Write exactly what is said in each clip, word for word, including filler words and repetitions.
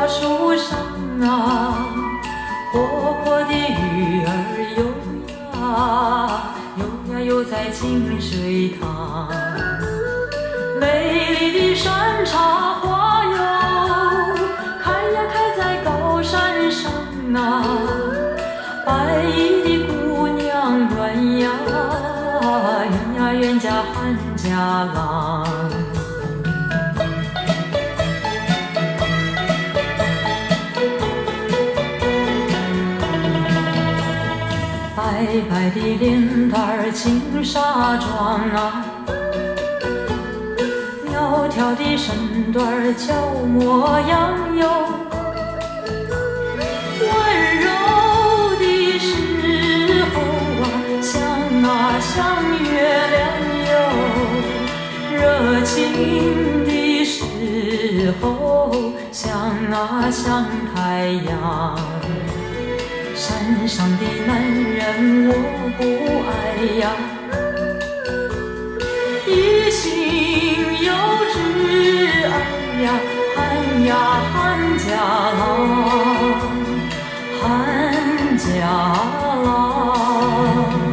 大树上啊，活泼的鱼儿游呀游呀游在清水塘。美丽的山茶花哟，开呀开在高山上啊，白衣的姑娘圆呀圆呀圆家汉家郎。白白的脸蛋儿轻纱妆啊，苗条的身段儿俏模样哟，温柔的时候啊像啊像月亮哟，热情的时候像啊像太阳。山上的男人我不爱呀，一心有挚爱呀，汉呀汉家郎，汉家郎。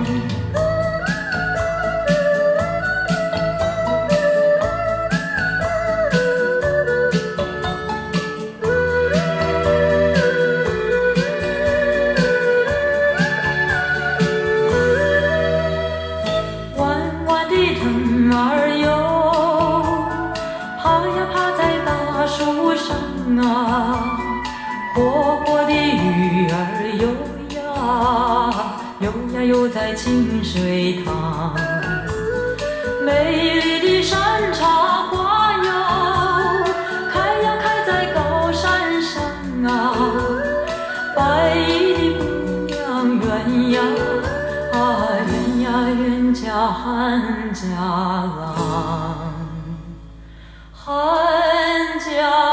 啊，活泼的鱼儿游呀游呀游在清水塘。美丽的山茶花哟，开呀开在高山上啊，白衣的姑娘圆呀圆呀圆家汉家郎，汉家